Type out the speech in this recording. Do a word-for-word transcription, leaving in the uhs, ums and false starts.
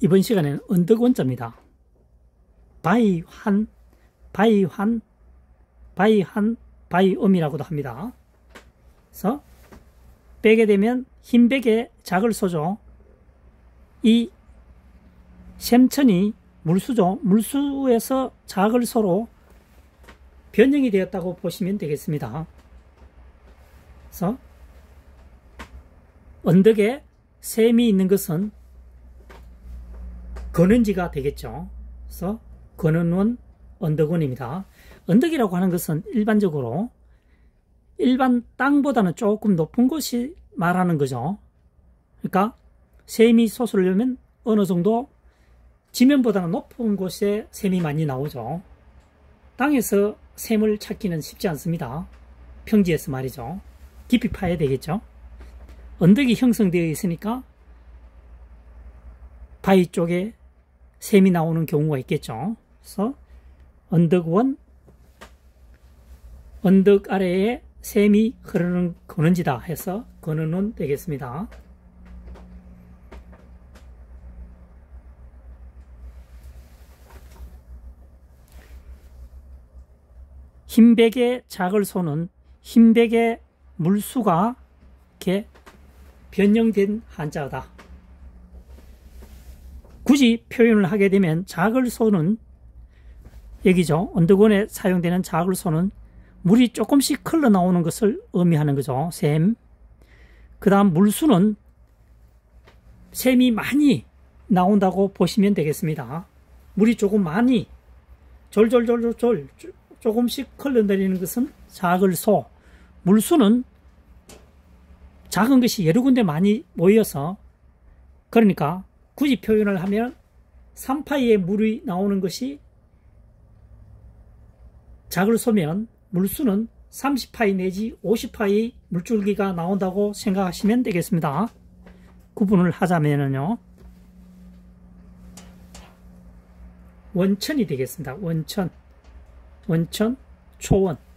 이번 시간에는 언덕원자입니다. 바이환, 바이환, 바이한, 바이음이라고도 합니다. 그래서 빼게 되면 흰 백의 작을 소죠. 이 샘천이 물수죠. 물수에서 작을 소로 변형이 되었다고 보시면 되겠습니다. 그래서 언덕에 샘이 있는 것은 근원지가 되겠죠. 그래서 근원원 언덕원입니다. 언덕이라고 하는 것은 일반적으로 일반 땅보다는 조금 높은 곳이 말하는 거죠. 그러니까 샘이 솟으려면 어느 정도 지면보다는 높은 곳에 샘이 많이 나오죠. 땅에서 샘을 찾기는 쉽지 않습니다. 평지에서 말이죠. 깊이 파야 되겠죠. 언덕이 형성되어 있으니까 바위 쪽에 샘이 나오는 경우가 있겠죠. 그래서 언덕원, 언덕 아래에 샘이 흐르는 근원지다 해서 근원원 되겠습니다. 흰백의 작을 소는 흰백의 물수가 이렇게 변형된 한자다. 굳이 표현을 하게 되면 작을 소는 여기죠. 언덕원에 사용되는 작을 소는 물이 조금씩 흘러나오는 것을 의미하는 거죠. 샘. 그 다음 물수는 샘이 많이 나온다고 보시면 되겠습니다. 물이 조금 많이 졸졸졸졸 조금씩 흘러내리는 것은 작을 소. 물수는 작은 것이 여러 군데 많이 모여서, 그러니까 굳이 표현을 하면 삼 파이의 물이 나오는 것이 작을 소면 물수는 삼십 파이 내지 오십 파이 물줄기가 나온다고 생각하시면 되겠습니다. 구분을 하자면요, 원천이 되겠습니다. 원천, 원천, 초원.